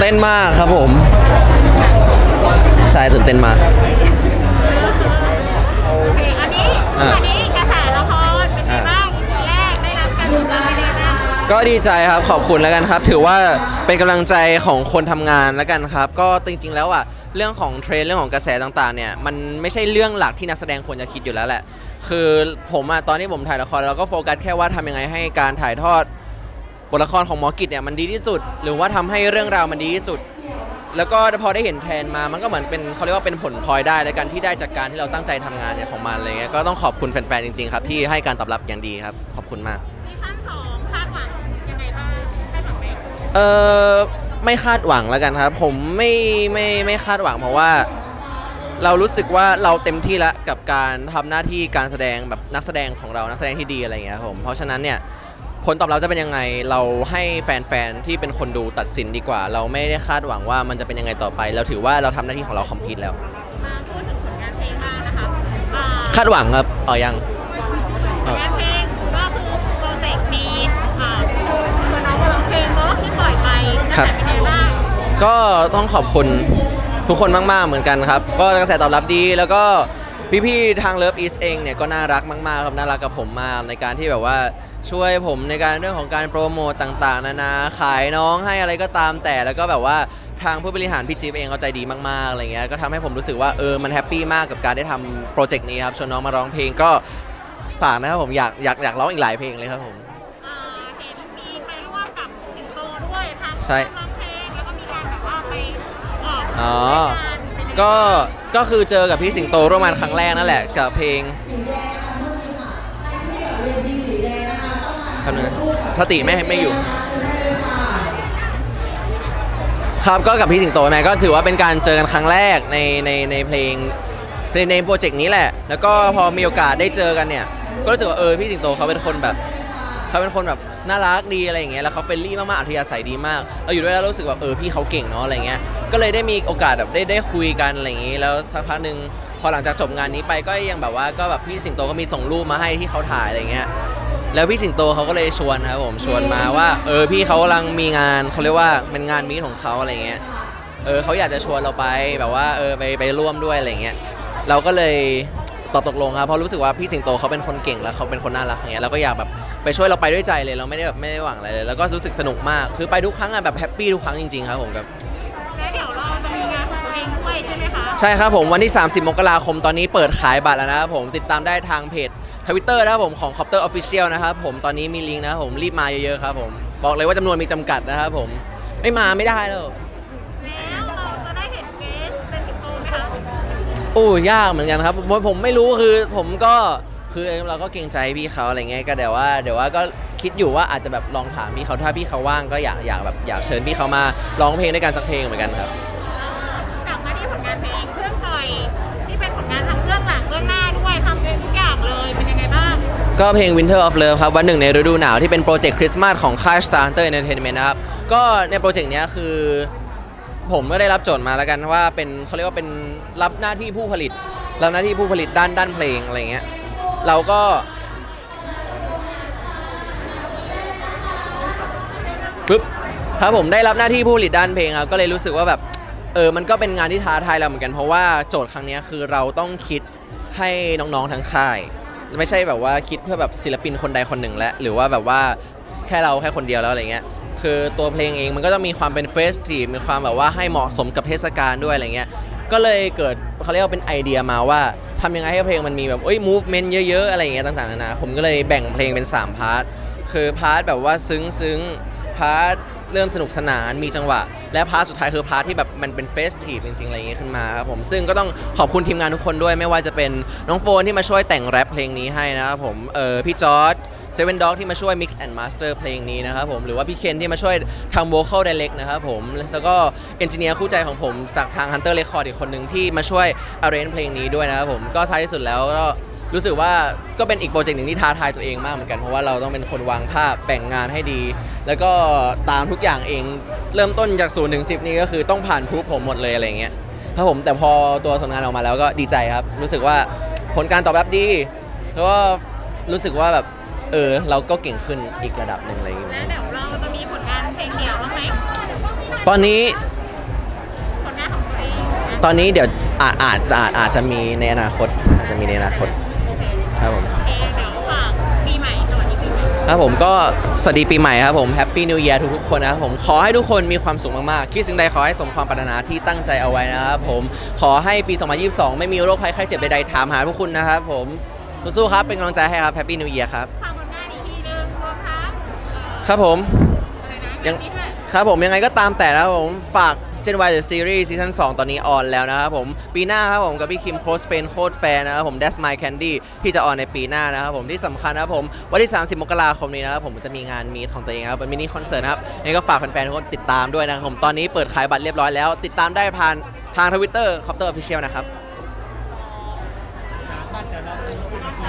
เต้นมากครับผมใช่ตื่นเต้นมากอันนี้กระแสละครเป็นไงบ้างอีแรกได้รับการตอบรับไปเลยนะก็ดีใจครับขอบคุณแล้วกันครับถือว่าเป็นกำลังใจของคนทำงานแล้วกันครับก็จริงๆแล้วอ่ะเรื่องของเทรนเรื่องของกระแสต่างๆเนี่ยมันไม่ใช่เรื่องหลักที่นักแสดงควรจะคิดอยู่แล้วแหละคือผมตอนที่ผมถ่ายละครเราก็โฟกัสแค่ว่าทำยังไงให้การถ่ายทอดบทละครของหมอกิจเนี่ยมันดีที่สุดหรือว่าทำให้เรื่องราวมันดีที่สุดแล้วก็พอได้เห็นแทนมามันก็เหมือนเป็นเขาเรียกว่าเป็นผลพลอยได้ในการที่ได้จากการที่เราตั้งใจทำงานเนี่ยของมันอะไรเงี้ยก็ต้องขอบคุณแฟนๆจริงๆครับที่ให้การตอบรับอย่างดีครับขอบคุณมากซีซั่น2คาดหวังยังไงบ้างคาดหวังไหมไม่คาดหวังแล้วกันครับผมไม่คาดหวังเพราะว่าเรารู้สึกว่าเราเต็มที่แล้วกับการทำหน้าที่การแสดงแบบนักแสดงของเรานักแสดงที่ดีอะไรเงี้ยครับผมเพราะฉะนั้นเนี่ยผลตอบรับจะเป็นยังไงเราให้แฟนๆที่เป็นคนดูตัดสินดีกว่าเราไม่ได้คาดหวังว่ามันจะเป็นยังไงต่อไปเราถือว่าเราทำหน้าที่ของเราคอมพลีทแล้วมาพูดถึงผลงานเพลงบ้างนะคะคาดหวังครับยังผลงานเพลงก็คือโปรเจกต์มีตัวน้องร้องเพลงเนาะที่ปล่อยไปครับเป็นไงบ้างก็ต้องขอบคุณทุกคนมากๆเหมือนกันครับก็กระแสตอบรับดีแล้วก็พี่ๆทาง Love East เองเนี่ยก็น่ารักมากๆครับน่ารักกับผมมากในการที่แบบว่าช่วยผมในการเรื่องของการโปรโมตต่างๆนานาขายน้องให้อะไรก็ตามแต่แล้วก็แบบว่าทางผู้บริหารพี่จิ๊บเองเขาใจดีมากๆอะไรเงี้ยก็ทำให้ผมรู้สึกว่ามันแฮปปี้มากกับการได้ทำโปรเจกต์นี้ครับชวนน้องมาร้องเพลงก็ฝากนะครับผมอยากร้องอีกหลายเพลงเลยครับผมเห็นมีไปร่วมกับสิงโตด้วยทำใช่ร้องเพลงแล้วก็มีการแบบว่าไปก็คือเจอกับพี่สิงโตร่วมงานครั้งแรกนั่นแหละกับเพลงทำนึงสติไม่อยู่ครับก็กับพี่สิงโตแม่ก็ถือว่าเป็นการเจอกันครั้งแรกในเพลงในโปรเจกต์นี้แหละแล้วก็พอมีโอกาสได้เจอกันเนี่ยก็รู้สึกว่าพี่สิงโตเขาเป็นคนแบบน่ารักดีอะไรอย่างเงี้ยแล้วเขาเฟรนลี่มากๆอัธยาศัยดีมากเราอยู่ด้วยแล้วรู้สึกแบบพี่เขาเก่งเนาะอะไรเงี้ยก็เลยได้มีโอกาสแบบได้คุยกันอะไรอย่างงี้แล้วสักพักนึงพอหลังจากจบงานนี้ไปก็ยังแบบว่าก็แบบพี่สิงโตก็มีส่งรูปมาให้ที่เขาถ่ายอะไรเงี้ยแล้วพี่สิงโตเขาก็เลยชวนครับผมชวนมาว่าพี่เขากำลังมีงานเขาเรียกว่าเป็นงานมีตของเขาอะไรเงี้ยเขาอยากจะชวนเราไปแบบว่าไปร่วมด้วยอะไรเงี้ยเราก็เลยตกลงครับเพราะรู้สึกว่าพี่สิงโตเขาเป็นคนเก่งแล้วเขาเป็นคนน่ารักอย่างเงี้ยเราก็อยากแบบไปช่วยเราไปด้วยใจเลยเราไม่ได้หวังอะไรเลยแล้วก็รู้สึกสนุกมากคือไปทุกครั้งแบบแฮปปี้ทุกครั้งจริงๆครับผมครับแล้วเดี๋ยวเราจะมีงานของตัวเองด้วยใช่ไหมคะใช่ครับผมวันที่30 มกราคมตอนนี้เปิดขายบัตรแล้วนะครับผมติดตามได้ทางเพจTwitter นะครับผมของ Copter Official นะครับผมตอนนี้มีลิงก์นะครับผมรีบมาเยอะๆครับผมบอกเลยว่าจำนวนมีจำกัดนะครับผมไม่มาไม่ได้แล้วเราจะได้เห็นเกสเป็นสิงโตไหมคะยากเหมือนกันครับผมไม่รู้คือผมก็คือเราก็เกรงใจพี่เขาอะไรเงี้ยก็เดี๋ยวว่าก็คิดอยู่ว่าอาจจะแบบลองถามพี่เขาถ้าพี่เขาว่างก็อยากเชิญพี่เขามาร้องเพลงด้วยกันสักเพลงเหมือนกันครับกลับมาที่ผลงานเพลงเครื่องต่อยที่เป็นผลงานทำเรื่องหลังเรื่องหน้าด้วยทำเองทุกอย่างเลยเป็นยังไงบ้างก็เพลง Winter of Love ครับวันหนึ่งในฤดูหนาวที่เป็นโปรเจกต์คริสต์มาสของค่าย Star Hunter Entertainment นะครับก็ในโปรเจกต์นี้คือผมก็ได้รับโจทย์มาแล้วกันว่าเป็นเขาเรียกว่าเป็นรับหน้าที่ผู้ผลิตด้านเพลงอะไรเงี้ยเราก็ปึ๊บครับผมได้รับหน้าที่ผู้ผลิตด้านเพลงครับก็เลยรู้สึกว่าแบบมันก็เป็นงานที่ท้าทายเราเหมือนกันเพราะว่าโจทย์ครั้งนี้คือเราต้องคิดให้น้องๆทั้งค่ายไม่ใช่แบบว่าคิดเพื่อแบบศิลปินคนใดคนหนึ่งและหรือว่าแบบว่าแค่เราแค่คนเดียวแล้วอะไรเงี้ยคือตัวเพลงเองมันก็จะมีความเป็นเฟสทีฟมีความแบบว่าให้เหมาะสมกับเทศกาลด้วยอะไรเงี้ยก็เลยเกิดเขาเรียกว่าเป็นไอเดียมาว่าทำยังไงให้เพลงมันมีแบบmovement เยอะๆอะไรอย่างเงี้ยต่างๆนานาผมก็เลยแบ่งเพลงเป็น3พาร์ทคือพาร์ทแบบว่าซึ้งพาร์ทเริ่มสนุกสนานมีจังหวะและพาร์ทสุดท้ายคือพาร์ทที่แบบมันเป็นเฟสทีฟจริงๆอะไรอย่างเงี้ยขึ้นมาครับผมซึ่งก็ต้องขอบคุณทีมงานทุกคนด้วยไม่ว่าจะเป็นน้องโฟนที่มาช่วยแต่งแรปเพลงนี้ให้นะครับผมพี่จอร์จเซเว่นด็อกที่มาช่วย Mix and Master เพลงนี้นะครับผมหรือว่าพี่เคนที่มาช่วยทำ Vocal Direct นะครับผมแล้วก็เอนจิเนียร์คู่ใจของผมจากทาง Hunter Record อีกคนหนึ่งที่มาช่วย arrange เพลงนี้ด้วยนะครับผมก็ท้ายที่สุดแล้วก็รู้สึกว่าก็เป็นอีกโปรเจกต์หนึ่งที่ท้าทายตัวเองมากเหมือนกันเพราะว่าเราต้องเป็นคนวางภาพแบ่งงานให้ดีแล้วก็ตามทุกอย่างเองเริ่มต้นจาก0 ถึง 10นี่ก็คือต้องผ่านพรูฟผมหมดเลยอะไรอย่างเงี้ยครับผมแต่พอตัวผลงานออกมาแล้วก็ดีใจครับรู้สึกว่าผลการตอบรับดีแล้วก็รู้สึกว่าแบบเราก็เก่งขึ้นอีกระดับหนึ่งอะไรอย่างเงี้ยแล้วเดี๋ยวเราจะมีผลงานเพลงเดี่ยวบ้างไหมตอนนี้ตอนนี้เดี๋ยวอาจจะมีในอนาคตอาจจะมีในอนาคตโอเคครับผมโอเคเดี๋ยวฝากปีใหม่สวัสดีปีใหม่ครับผมก็สวัสดีปีใหม่ครับผมแฮปปี้นิว e ย r ทุกๆคนนะครับผมขอให้ทุกคนมีความสุขมากๆคิดสิ่งใดขอให้สมความปรารถนาที่ตั้งใจเอาไว้นะครับผมขอให้ปี 2022 ไม่มีโรคภัยไข้เจ็บใดๆถามหาทุกคนนะครับผมสู้ๆครับเป็นกำลังใจให้ครับแฮปปี้นิว e ย r ครับฝากผลงานอีกทีนึงรวมทั้งครับผมอะไรนะยังนี้ด้วยครับผมยังไงก็ตามแต่นะครับผมฝาก Gen Y The Series ซีซั่น2ตอนนี้ออนแล้วนะครับผมปีหน้าครับผมกับพี่คิมโค้ชเป็นโค้ชแฟนนะครับผม That's My Candy ที่จะออนในปีหน้านะครับผมที่สำคัญนะครับผมวันที่ 30 มกราคมนี้นะครับผมจะมีงานมีตของตัวเองครับเป็นมินิคอนเสิร์ตนะครับยังไงก็ฝากแฟนๆทุกคนติดตามด้วยนะครับผมตอนนี้เปิดขายบัตรเรียบร้อยแล้วติดตามได้ผ่านทาง Twitter Copter Official นะครับ